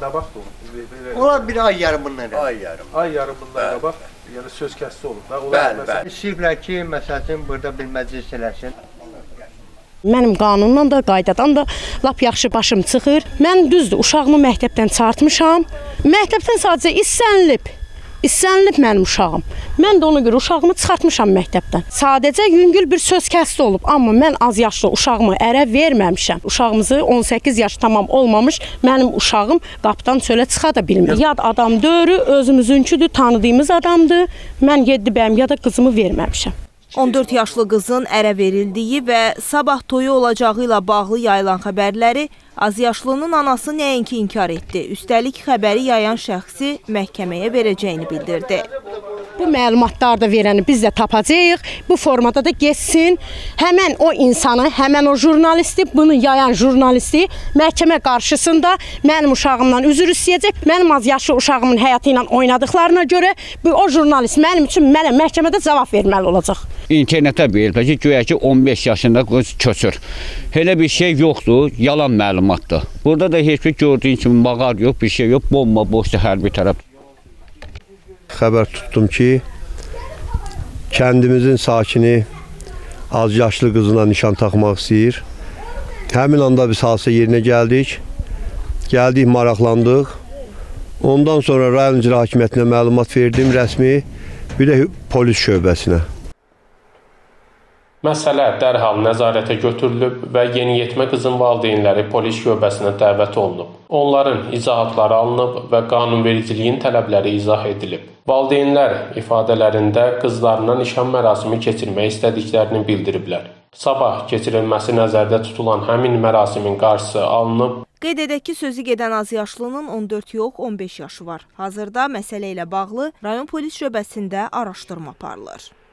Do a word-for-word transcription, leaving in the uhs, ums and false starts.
qabaq da olub. Onlar bir ay yarımından. Ay yarım. Ay yarımından qabaq, yəni söz kəssi olub da. Bəli, bəli. İstəyiblər ki, məsələn, burada bir məclis eləsin. Mənim qanundan da, qaydadan da lap yaxşı başım çıxır. Mən düzdür, uşağımı məktəbdən çıxartmışam. Məktəbdən sadəcə istənilib. İstənilib mənim uşağım. Mən də ona görə uşağımı çıxartmışam məktəbdən. Sadəcə yüngül bir söz kəsdi olub. Amma mən az yaşlı uşağımı ərə verməmişəm. Uşağımızı on səkkiz yaş tamam olmamış mənim uşağım qapıdan çölə çıxa da bilmir. Yad adam dörü, özümüzünküdür, tanıdığımız adamdır. Mən yeddi bəyəm ya da qızımı verməmişəm. on dörd yaşlı qızın ərə verildiyi və sabah toyu olacağı ilə bağlı yayılan xəbərləri azyaşlının anası nəinki inkar etdi. Üstəlik xəbəri yayan şəxsi məhkəməyə verəcəyini bildirdi. Bu məlumatları da verəni biz də tapacağıq. Bu formada da geçsin. Həmən o insanı, həmən o jurnalisti, bunu yayan jurnalisti məhkəmə qarşısında mənim uşağımdan üzr istəyəcək. Mənim az yaşlı uşağımın həyatı ilə oynadıqlarına görə bu, o jurnalist mənim üçün mənə məhkəmədə cavab verməli olacaq. İnternetə verilib ki, güya ki on beş yaşında qız köçür. Elə bir şey yoxdur, yalan məlumatdır. Burada da heç bir gördüyün kimi mağar yox, bir şey yox, bomba boşdur hər bir tərəf. Xəbər tutdum ki, kəndimizin sakini az yaşlı qızına nişan taxmaq istəyir. Həmin anda biz hadisə yerinə gəldik, gəldik, maraqlandıq. Ondan sonra rayon icra hakimiyyətinə məlumat verdim rəsmi, bir də polis şöbəsinə. Məsələ dərhal nəzarətə götürülüb və yeniyetmə qızın valideynləri polis şöbəsinə dəvət olunub. Onların izahatları alınıb və qanunvericiliyin tələbləri izah edilib. Valideynlər ifadələrində qızlarına nişan mərasimi keçirmək istədiklərini bildiriblər. Sabah keçirilməsi nəzərdə tutulan həmin mərasimin qarşısı alınıb. Qeyd edək ki, sözü gedən azyaşlının on dörd yox, on beş yaşı var. Hazırda məsələ ilə bağlı rayon polis şöbəsində araşdırma aparılır.